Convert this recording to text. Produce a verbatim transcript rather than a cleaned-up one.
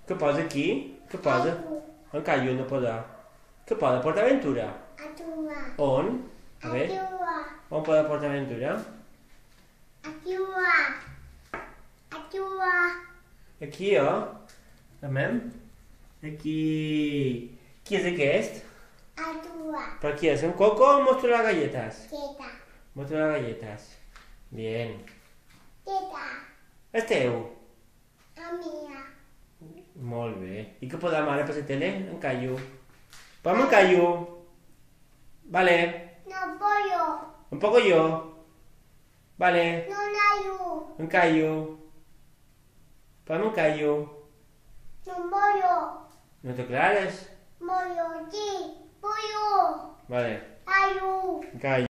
Què posa aquí? Què posa? En callo no posa. Què posa? PortAventura? On? A veure. On posa PortAventura? Aquí, oh? Amém? Aqui. Qui és aquest? ¿Para qué es? ¿Un coco o muestro las galletas? Teta. Muestro las galletas. Bien. Teta. És teu? A mia. Molt bé. I què podem ara per la tele? En callo. Posa'm en callo. Vale. No pollo. Un poco yo. Vale. No nayo. En callo. Posa'm en callo. No pollo. No te clares? Pollo, sí. Pollo. Vale. Ayo. En callo.